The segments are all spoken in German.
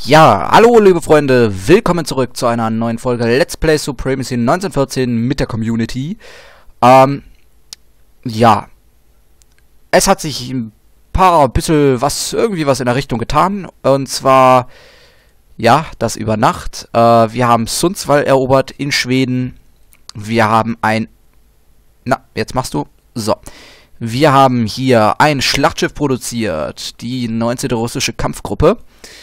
Ja, hallo liebe Freunde, willkommen zurück zu einer neuen Folge Let's Play Supremacy 1914 mit der Community. Ja, es hat sich ein bisschen was in der Richtung getan. Und zwar, ja, das über Nacht. Wir haben Sundsvall erobert in Schweden. Wir haben jetzt machst du. So. Wir haben hier ein Schlachtschiff produziert, die 19. russische Kampfgruppe.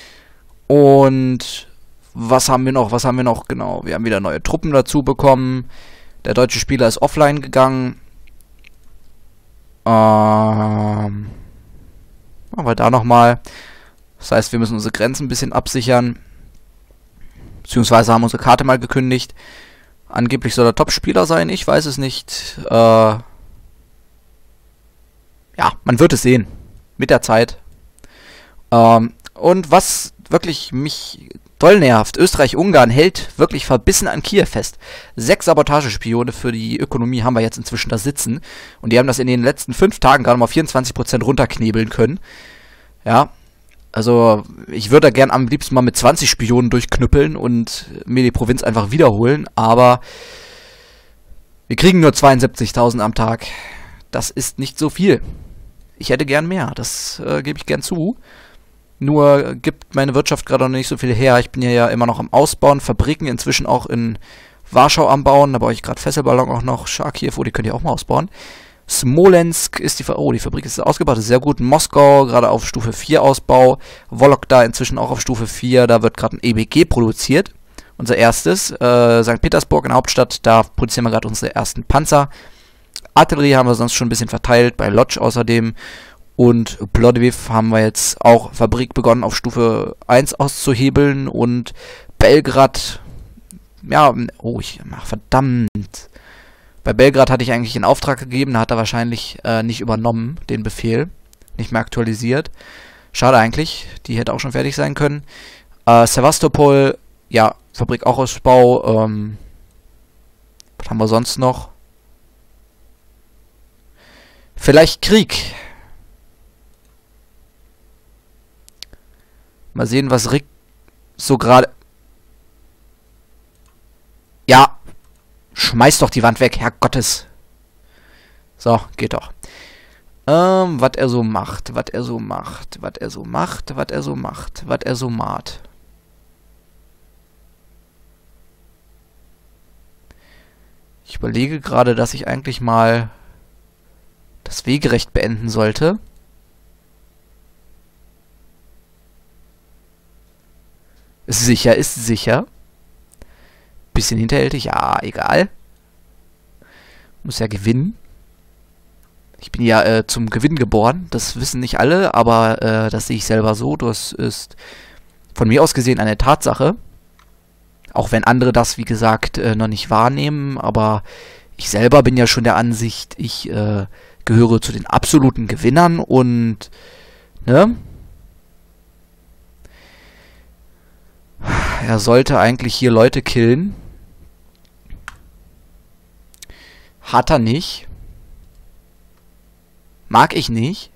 Und was haben wir noch? Genau, wir haben wieder neue Truppen dazu bekommen. Der deutsche Spieler ist offline gegangen. Machen wir da nochmal. Das heißt, wir müssen unsere Grenzen ein bisschen absichern. Beziehungsweise haben unsere Karte mal gekündigt. Angeblich soll er Top-Spieler sein, ich weiß es nicht. Ja, man wird es sehen. Mit der Zeit. Und was wirklich mich doll nervt, Österreich-Ungarn hält wirklich verbissen an Kiew fest. 6 Sabotagespione für die Ökonomie haben wir jetzt inzwischen da sitzen. Und die haben das in den letzten 5 Tagen gerade mal 24% runterknebeln können. Ja, also ich würde da gern am liebsten mal mit 20 Spionen durchknüppeln und mir die Provinz einfach wiederholen. Aber wir kriegen nur 72.000 am Tag. Das ist nicht so viel. Ich hätte gern mehr, das gebe ich gern zu. Nur gibt meine Wirtschaft gerade noch nicht so viel her. Ich bin ja immer noch am Ausbauen. Fabriken inzwischen auch in Warschau am Bauen. Da baue ich gerade Fesselballon auch noch. Charkiw, die könnt ihr auch mal ausbauen. Smolensk ist die Fabrik ist ausgebaut. Das ist sehr gut. Moskau gerade auf Stufe 4 Ausbau. Wologda inzwischen auch auf Stufe 4. Da wird gerade ein EBG produziert. Unser erstes. St. Petersburg in der Hauptstadt. Da produzieren wir gerade unsere ersten Panzer. Artillerie haben wir sonst schon ein bisschen verteilt. Bei Lodz außerdem. Und Plovdiv haben wir jetzt auch Fabrik begonnen auf Stufe 1 auszuhebeln und Belgrad, ja, verdammt. Bei Belgrad hatte ich eigentlich in Auftrag gegeben, da hat er wahrscheinlich nicht übernommen, den Befehl, nicht mehr aktualisiert. Schade eigentlich, die hätte auch schon fertig sein können. Sevastopol, ja, Fabrikausbau, was haben wir sonst noch? Vielleicht Krieg. Mal sehen, was Rick so gerade... Ja. Schmeiß doch die Wand weg, Herrgottes. So, geht doch. Was er so macht. Ich überlege gerade, dass ich eigentlich mal das Wegerecht beenden sollte. Ist sicher. Bisschen hinterhältig, ja, egal. Muss ja gewinnen. Ich bin ja zum Gewinn geboren. Das wissen nicht alle, aber das sehe ich selber so. Das ist von mir aus gesehen eine Tatsache. Auch wenn andere das, wie gesagt, noch nicht wahrnehmen. Aber ich selber bin ja schon der Ansicht, ich gehöre zu den absoluten Gewinnern und, ne? Er sollte eigentlich hier Leute killen. Hat er nicht. Mag ich nicht.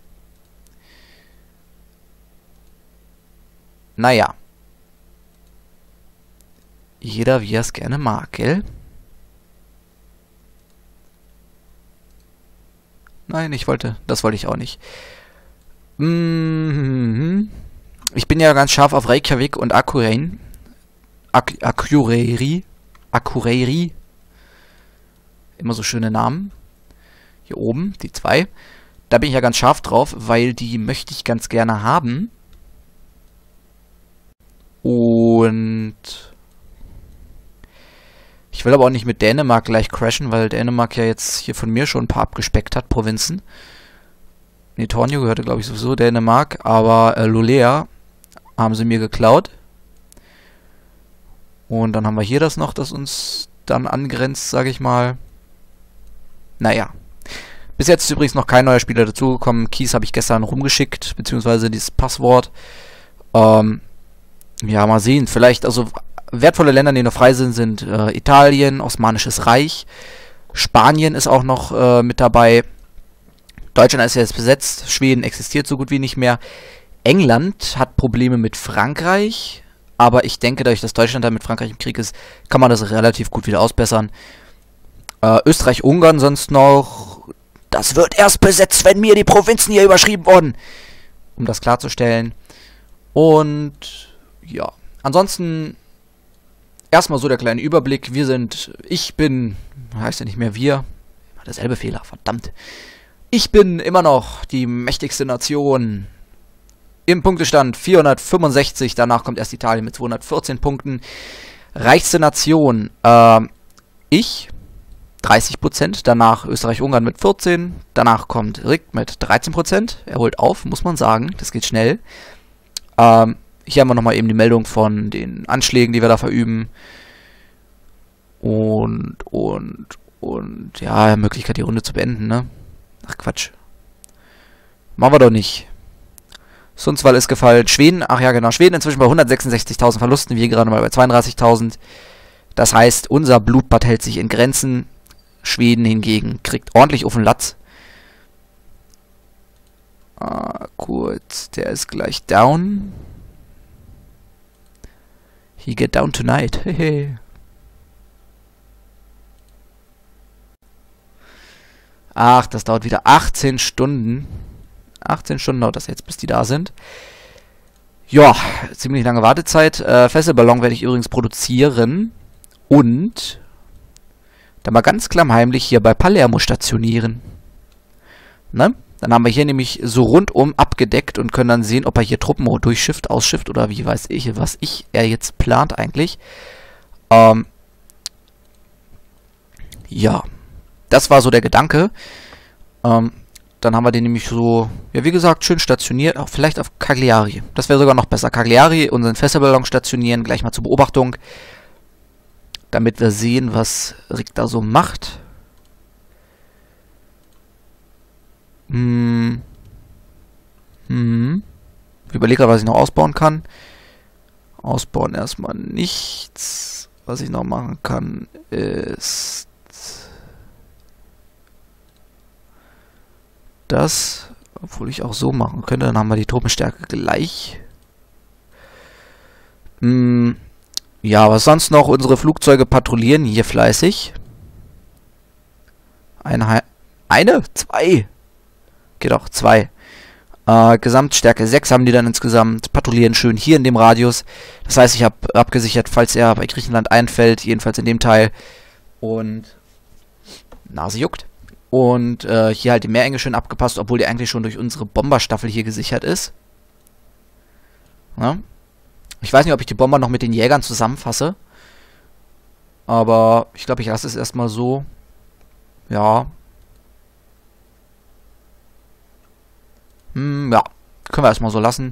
Naja. Jeder wie er es gerne mag, gell? Nein, das wollte ich auch nicht. Ich bin ja ganz scharf auf Reykjavik und Akureyri. Immer so schöne Namen. Hier oben, die 2. Da bin ich ja ganz scharf drauf, weil die möchte ich ganz gerne haben. Und ich will aber auch nicht mit Dänemark gleich crashen, weil Dänemark ja jetzt hier von mir schon ein paar abgespeckt hat, Provinzen. Ne, Tornio gehörte, glaube ich, sowieso Dänemark, aber Lulea haben sie mir geklaut. Und dann haben wir hier das noch, das uns dann angrenzt, sage ich mal. Naja. Bis jetzt ist übrigens noch kein neuer Spieler dazugekommen. Keys habe ich gestern rumgeschickt, beziehungsweise dieses Passwort. Ja, mal sehen. Vielleicht, also wertvolle Länder, die noch frei sind Italien, Osmanisches Reich. Spanien ist auch noch mit dabei. Deutschland ist jetzt besetzt. Schweden existiert so gut wie nicht mehr. England hat Probleme mit Frankreich. Aber ich denke, dadurch, dass Deutschland da mit Frankreich im Krieg ist, kann man das relativ gut wieder ausbessern. Österreich-Ungarn sonst noch. Das wird erst besetzt, wenn mir die Provinzen hier überschrieben wurden. Um das klarzustellen. Und ja, ansonsten erstmal so der kleine Überblick. Heißt ja nicht mehr wir. Derselbe Fehler, verdammt. Ich bin immer noch die mächtigste Nation. Im Punktestand 465, danach kommt erst Italien mit 214 Punkten. Reichste Nation, ich, 30%, danach Österreich-Ungarn mit 14, danach kommt Rick mit 13%. Er holt auf, muss man sagen, das geht schnell. Hier haben wir nochmal eben die Meldung von den Anschlägen, die wir da verüben. Und ja, Möglichkeit die Runde zu beenden, ne? Ach Quatsch. Machen wir doch nicht. Sundsvall ist gefallen. Schweden, ach ja genau, Schweden inzwischen bei 166.000 Verlusten, wir gerade mal bei 32.000. Das heißt, unser Blutbad hält sich in Grenzen. Schweden hingegen kriegt ordentlich auf den Latz. Kurz, der ist gleich down. He get down tonight. Hehe. Ach, das dauert wieder 18 Stunden. 18 Stunden dauert das jetzt, bis die da sind. Ja, ziemlich lange Wartezeit. Fesselballon werde ich übrigens produzieren. Und dann mal ganz klammheimlich hier bei Palermo stationieren. Ne? Dann haben wir hier nämlich so rundum abgedeckt und können dann sehen, ob er hier Truppen durchschifft, ausschifft oder wie weiß ich, was er jetzt plant eigentlich. Ja, das war so der Gedanke. Dann haben wir den nämlich so, ja wie gesagt, schön stationiert, auch vielleicht auf Cagliari. Das wäre sogar noch besser. Cagliari, unseren Fesselballon stationieren, gleich mal zur Beobachtung. Damit wir sehen, was Rick da so macht. Ich überlege gerade, was ich noch ausbauen kann. Ausbauen erstmal nichts. Was ich noch machen kann, ist das, obwohl ich auch so machen könnte, dann haben wir die Truppenstärke gleich. Ja, was sonst noch? Unsere Flugzeuge patrouillieren hier fleißig. Zwei. Geht auch, 2. Gesamtstärke 6 haben die dann insgesamt. Patrouillieren schön hier in dem Radius. Das heißt, ich habe abgesichert, falls er bei Griechenland einfällt, jedenfalls in dem Teil. Und Nase juckt. Und hier halt die Meerenge schön abgepasst, obwohl die eigentlich schon durch unsere Bomberstaffel hier gesichert ist. Ja. Ich weiß nicht, ob ich die Bomber noch mit den Jägern zusammenfasse. Aber ich glaube, ich lasse es erstmal so. Ja. Ja, können wir erstmal so lassen.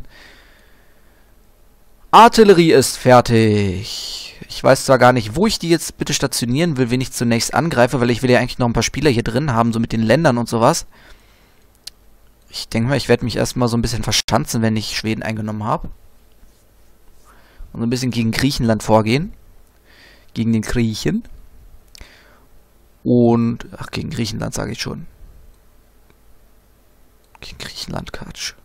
Artillerie ist fertig. Ich weiß zwar gar nicht, wo ich die jetzt bitte stationieren will, wen ich zunächst angreife, weil ich will ja eigentlich noch ein paar Spieler hier drin haben, so mit den Ländern und sowas. Ich denke mal, ich werde mich erstmal so ein bisschen verschanzen, wenn ich Schweden eingenommen habe. Und so ein bisschen gegen Griechenland vorgehen. Gegen den Griechen. Und, ach, gegen Griechenland sage ich schon. Gegen Griechenland, Quatsch.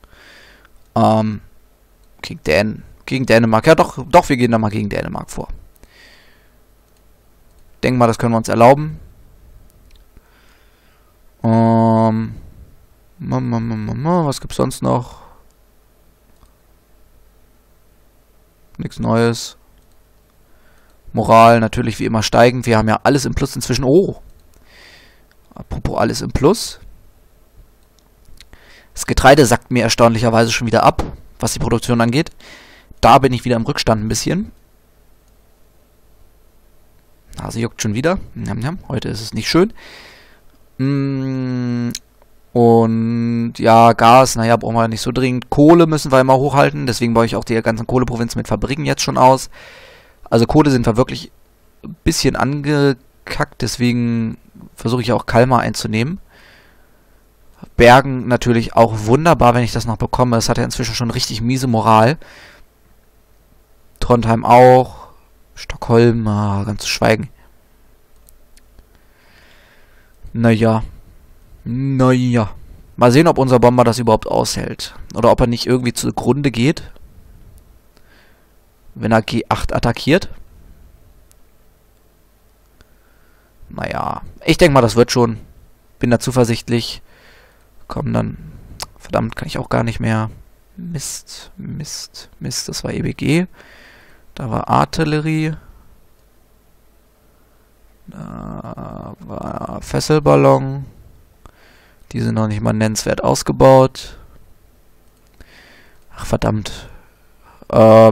Gegen Dänemark. Ja, doch, wir gehen da mal gegen Dänemark vor. Denk mal, das können wir uns erlauben. Was gibt's sonst noch? Nichts Neues. Moral natürlich wie immer steigend. Wir haben ja alles im Plus inzwischen. Oh! Apropos alles im Plus. Das Getreide sackt mir erstaunlicherweise schon wieder ab, was die Produktion angeht. Da bin ich wieder im Rückstand ein bisschen. Nase juckt schon wieder. Heute ist es nicht schön. Und ja, Gas, naja, brauchen wir nicht so dringend. Kohle müssen wir immer hochhalten. Deswegen baue ich auch die ganzen Kohleprovinzen mit Fabriken jetzt schon aus. Also Kohle sind wir wirklich ein bisschen angekackt. Deswegen versuche ich auch Kalmar einzunehmen. Bergen natürlich auch wunderbar, wenn ich das noch bekomme. Es hat ja inzwischen schon richtig miese Moral. Trondheim auch. Stockholm, ganz zu schweigen. Naja. Mal sehen, ob unser Bomber das überhaupt aushält. Oder ob er nicht irgendwie zugrunde geht. wenn er G8 attackiert. Naja, ich denke mal, das wird schon. Bin da zuversichtlich. Komm, dann... Verdammt, kann ich auch gar nicht mehr. Mist, das war EBG. Da war Artillerie. Da war Fesselballon. Die sind noch nicht mal nennenswert ausgebaut. Ach, verdammt. Ja,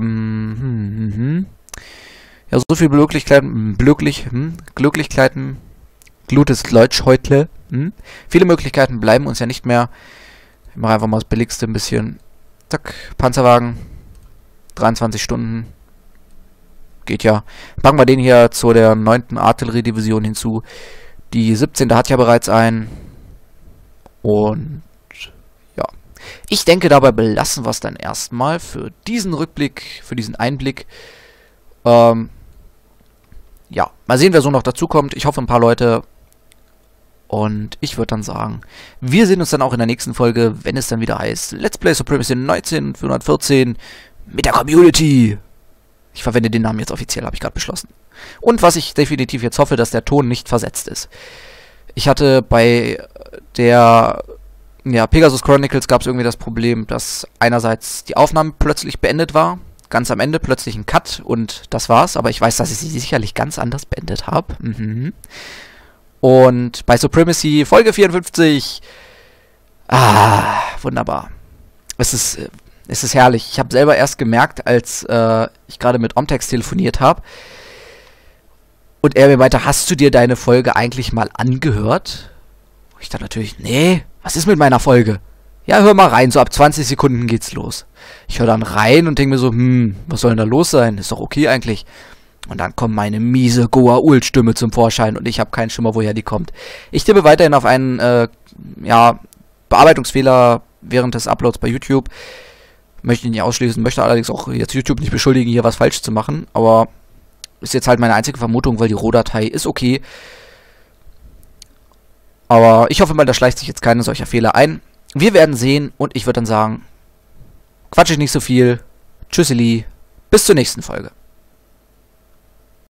so viel Glücklichkeiten. Glutes Leutschhäutle. Viele Möglichkeiten bleiben uns ja nicht mehr. Ich mache einfach mal das Billigste ein bisschen. Zack, Panzerwagen. 23 Stunden. Geht ja. Packen wir den hier zu der 9. Artilleriedivision hinzu. Die 17. hat ja bereits einen. Und ja. Ich denke, dabei belassen wir es dann erstmal für diesen Rückblick, für diesen Einblick. Ja, mal sehen, wer so noch dazukommt. Ich hoffe, ein paar Leute. Und ich würde dann sagen, wir sehen uns dann auch in der nächsten Folge, wenn es dann wieder heißt Let's Play Supremacy 1914 mit der Community. Ich verwende den Namen jetzt offiziell, habe ich gerade beschlossen. Und was ich definitiv jetzt hoffe, dass der Ton nicht versetzt ist. Ich hatte bei der Pegasus Chronicles gab es irgendwie das Problem, dass einerseits die Aufnahme plötzlich beendet war, ganz am Ende plötzlich ein Cut und das war's, aber ich weiß, dass ich sie sicherlich ganz anders beendet habe. Und bei Supremacy Folge 54, wunderbar. Es ist herrlich. Ich habe selber erst gemerkt, als ich gerade mit Omtex telefoniert habe und er mir meinte, hast du dir deine Folge eigentlich mal angehört? Ich dachte natürlich, nee, was ist mit meiner Folge? Ja, hör mal rein, so ab 20 Sekunden geht's los. Ich höre dann rein und denke mir so, was soll denn da los sein? Ist doch okay eigentlich. Und dann kommt meine miese Goa'uld-Stimme zum Vorschein und ich habe keinen Schimmer, woher die kommt. Ich tippe weiterhin auf einen Bearbeitungsfehler während des Uploads bei YouTube. Möchte ihn nicht ausschließen, möchte allerdings auch jetzt YouTube nicht beschuldigen, hier was falsch zu machen. Aber ist jetzt halt meine einzige Vermutung, weil die Rohdatei ist okay. Aber ich hoffe mal, da schleicht sich jetzt keine solcher Fehler ein. Wir werden sehen und ich würde dann sagen, quatsch ich nicht so viel. Tschüsseli, bis zur nächsten Folge.